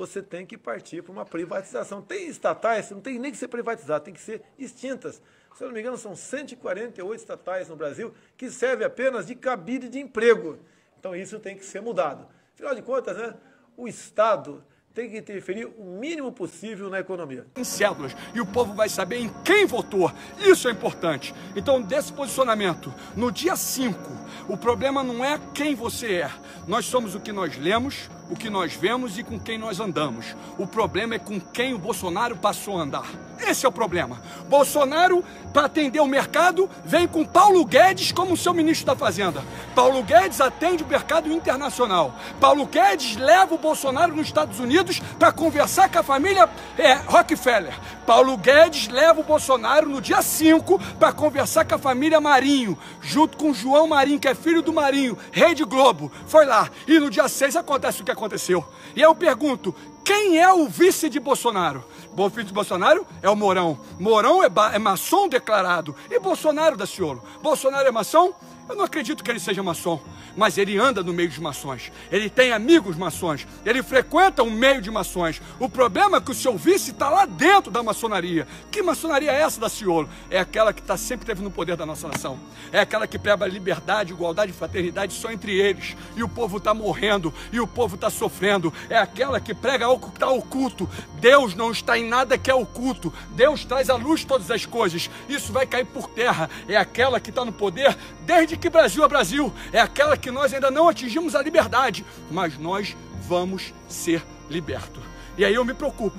você tem que partir para uma privatização. Tem estatais, não tem nem que ser privatizadas, tem que ser extintas. Se eu não me engano, são 148 estatais no Brasil que servem apenas de cabide de emprego. Então isso tem que ser mudado. Afinal de contas, né, o Estado tem que interferir o mínimo possível na economia. Em cédulas, e o povo vai saber em quem votou. Isso é importante. Então, desse posicionamento, no dia 5, o problema não é quem você é. Nós somos o que nós lemos, o que nós vemos e com quem nós andamos. O problema é com quem o Bolsonaro passou a andar. Esse é o problema. Bolsonaro, para atender o mercado, vem com Paulo Guedes como seu ministro da Fazenda. Paulo Guedes atende o mercado internacional. Paulo Guedes leva o Bolsonaro nos Estados Unidos para conversar com a família Rockefeller. Paulo Guedes leva o Bolsonaro no dia 5 para conversar com a família Marinho, junto com João Marinho, que é filho do Marinho, Rede Globo. Foi lá. E no dia 6 acontece o que aconteceu. E eu pergunto, quem é o vice de Bolsonaro? O vice de Bolsonaro é o Mourão. Mourão é maçom declarado. E Bolsonaro, Daciolo? Bolsonaro é maçom? Eu não acredito que ele seja maçom, mas ele anda no meio dos maçons. Ele tem amigos maçons. Ele frequenta um meio de maçons. O problema é que o seu vice está lá dentro da maçonaria. Que maçonaria é essa, Daciolo? É aquela que sempre esteve no poder da nossa nação. É aquela que prega liberdade, igualdade e fraternidade só entre eles. E o povo está morrendo. E o povo está sofrendo. É aquela que prega algo que está oculto. Deus não está em nada que é oculto. Deus traz à luz todas as coisas. Isso vai cair por terra. É aquela que está no poder desde que Brasil é Brasil. É aquela que nós ainda não atingimos a liberdade, mas nós vamos ser libertos. E aí eu me preocupo,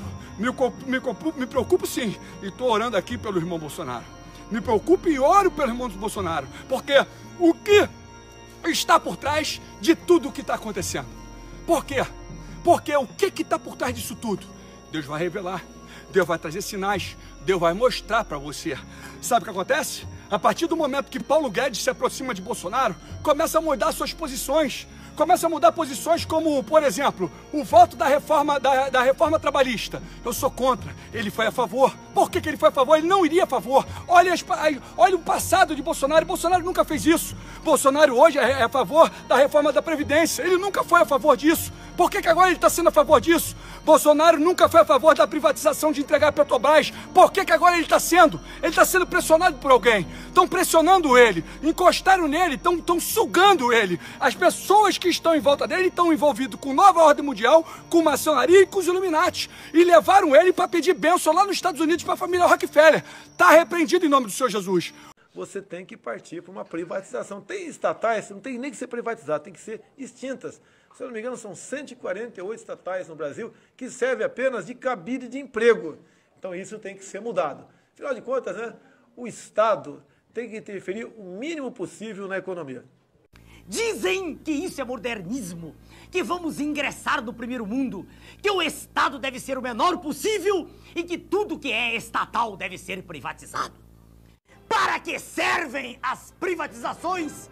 me preocupo sim, e estou orando aqui pelo irmão Bolsonaro. Me preocupo e oro pelo irmão Bolsonaro, porque o que está por trás de tudo o que está acontecendo? Por quê? Porque o que está por trás disso tudo? Deus vai revelar, Deus vai trazer sinais, Deus vai mostrar para você. Sabe o que acontece? A partir do momento que Paulo Guedes se aproxima de Bolsonaro, começa a mudar suas posições. Começa a mudar posições como, por exemplo, o voto da reforma trabalhista. Eu sou contra, ele foi a favor. Por que ele foi a favor? Ele não iria a favor. Olha o passado de Bolsonaro. Bolsonaro nunca fez isso. Bolsonaro hoje é a favor da reforma da Previdência. Ele nunca foi a favor disso. Por que agora ele está sendo a favor disso? Bolsonaro nunca foi a favor da privatização de entregar a Petrobras. Por que agora ele está sendo? Ele está sendo pressionado por alguém. Estão pressionando ele, encostaram nele, estão sugando ele. As pessoas que estão em volta dele estão envolvidas com nova ordem mundial, com maçonaria e com os Illuminati. E levaram ele para pedir bênção lá nos Estados Unidos para a família Rockefeller. Está repreendido em nome do Senhor Jesus. Você tem que partir para uma privatização. Tem estatais, não tem nem que ser privatizadas, tem que ser extintas. Se eu não me engano, são 148 estatais no Brasil que servem apenas de cabide de emprego. Então isso tem que ser mudado. Afinal de contas, né, o Estado tem que interferir o mínimo possível na economia. Dizem que isso é modernismo, que vamos ingressar no primeiro mundo, que o Estado deve ser o menor possível e que tudo que é estatal deve ser privatizado. Para que servem as privatizações?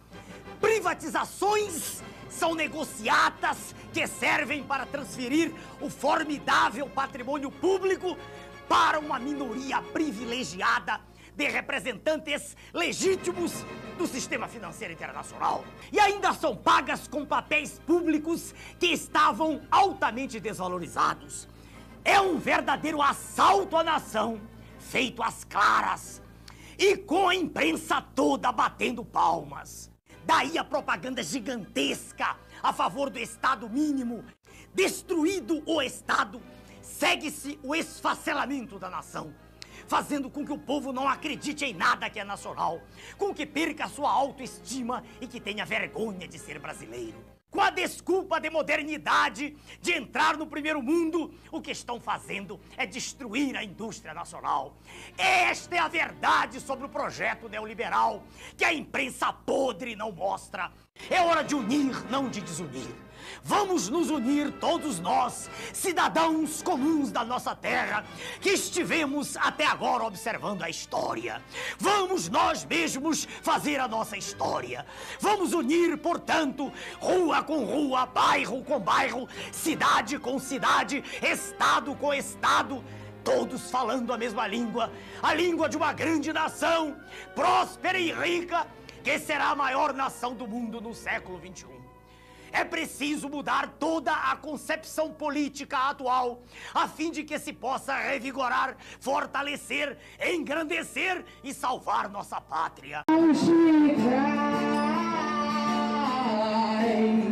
Privatizações são negociatas que servem para transferir o formidável patrimônio público para uma minoria privilegiada de representantes legítimos do sistema financeiro internacional. E ainda são pagas com papéis públicos que estavam altamente desvalorizados. É um verdadeiro assalto à nação, feito às claras, e com a imprensa toda batendo palmas. Daí a propaganda gigantesca a favor do Estado mínimo. Destruído o Estado, segue-se o esfacelamento da nação, fazendo com que o povo não acredite em nada que é nacional, com que perca a sua autoestima e que tenha vergonha de ser brasileiro. Com a desculpa de modernidade, de entrar no primeiro mundo, o que estão fazendo é destruir a indústria nacional. Esta é a verdade sobre o projeto neoliberal, que a imprensa podre não mostra. É hora de unir, não de desunir. Vamos nos unir todos nós, cidadãos comuns da nossa terra, que estivemos até agora observando a história. Vamos nós mesmos fazer a nossa história. Vamos unir, portanto, rua com rua, bairro com bairro, cidade com cidade, estado com estado, todos falando a mesma língua, a língua de uma grande nação, próspera e rica, que será a maior nação do mundo no século XXI. É preciso mudar toda a concepção política atual, a fim de que se possa revigorar, fortalecer, engrandecer e salvar nossa pátria.